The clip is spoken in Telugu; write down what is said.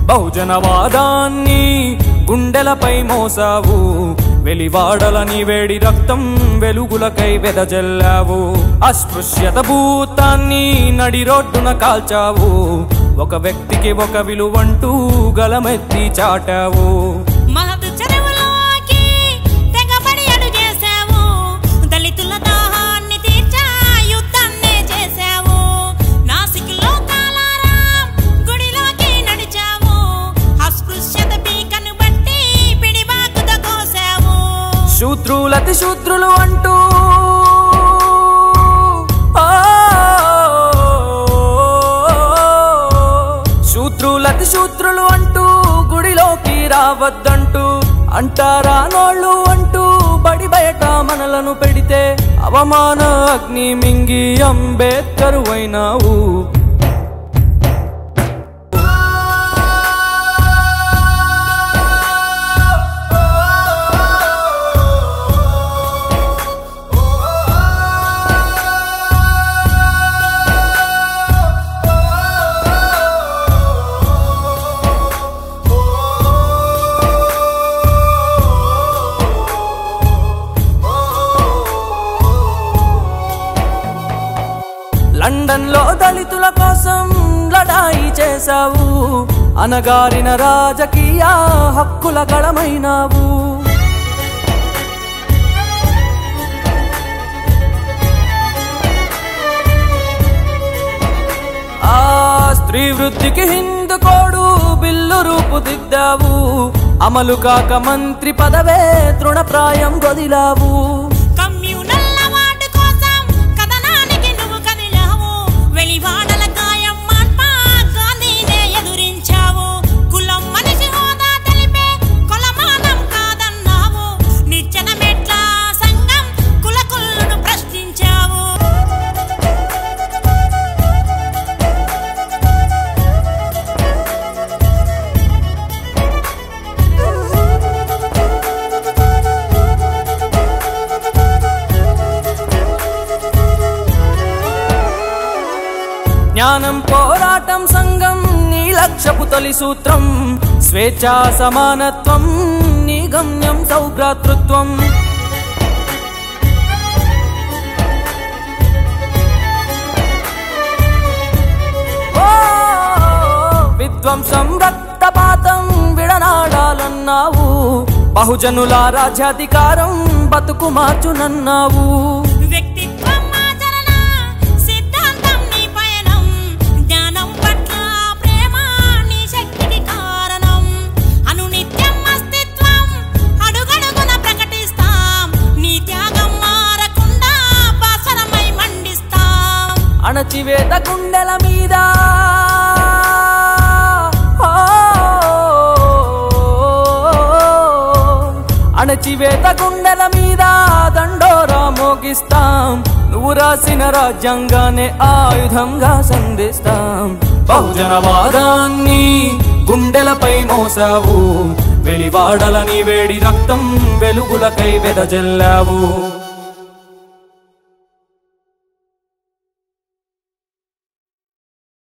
బహుజనవాదాన్ని గుండెలపై మోసావు, వెలివాడలని వేడి రక్తం వెలుగులకై వెదజల్లావు. అస్పృశ్యత భూతాన్ని నడి రోడ్డున కాల్చావు, ఒక వ్యక్తికి ఒక విలువంటూ గలమెత్తి చాటావు. శూద్రులతి శూద్రులు అంటూ శూద్రులతి శూద్రులు అంటూ గుడిలోకి రావద్దంటూ అంటారా నోళ్ళు అంటూ బడి బయట మనలను పెడితే అవమాన అగ్ని మింగి అంబేద్కరు అయినావు. లండన్ లో దళితుల కోసం లడాయి చేశావు, అనగారిన రాజకీయ హక్కుల గళమైనావు. ఆ స్త్రీ వృద్ధికి హిందూ కోడు బిల్లు రూపుదిద్దావు, అమలు కాక మంత్రి పదవే తృణప్రాయం వదిలావు. జ్ఞానం పోరాటం సంఘం నీ లక్ష్యపు తొలి సూత్రం, స్వేచ్ఛా సమానత్వం నీ గమ్యం సౌభ్రాతృత్వం. విధ్వంసం రక్తపాతం విడనాడాలన్నావు, బహుజనుల రాజ్యాధికారం బతుకు మార్చునన్నావు. అణచివేత గుండెల మీద అణచివేత గుండెల మీద దండోరా మోగిస్తాం, నువ్వు రాసిన రాజ్యాంగానే ఆయుధంగా సంధిస్తాం. బహుజనవాదాన్ని గుండెలపై మోసావు, వెలివాడలని వేడి రక్తం వెలుగులకై వెదజల్లావు.